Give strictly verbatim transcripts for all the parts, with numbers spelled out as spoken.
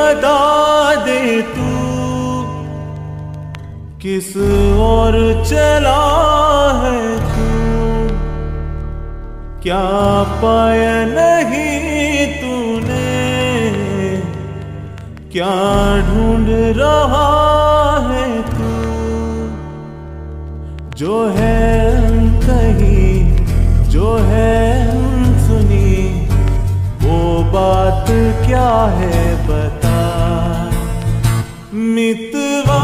बता दे तू किस ओर चला है तू, क्या पाया नहीं तूने, क्या ढूंढ रहा है तू। जो है कहीं, जो है सुनी, वो बात क्या है बता। मितवा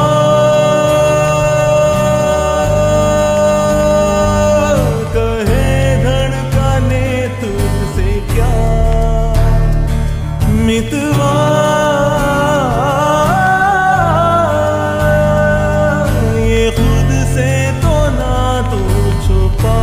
कहे धड़कने तुझसे क्या, मितवा ये खुद से तो ना तू छुपा।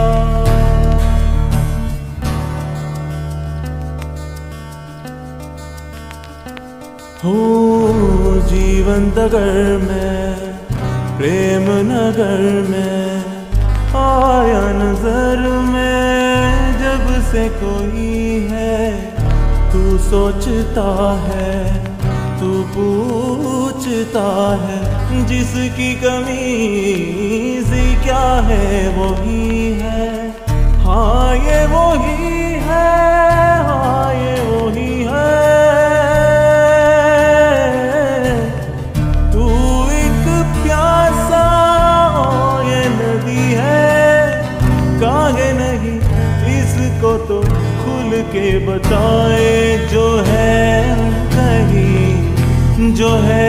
हो जीवन नगर में, प्रेम नगर में आया नजर में जब से कोई है। तू सोचता है, तू पूछता है, जिसकी कमी सी क्या है वही है। हाँ ये वही है, हाँ ये वही है। को तो खुल के बताए जो है कहीं, जो है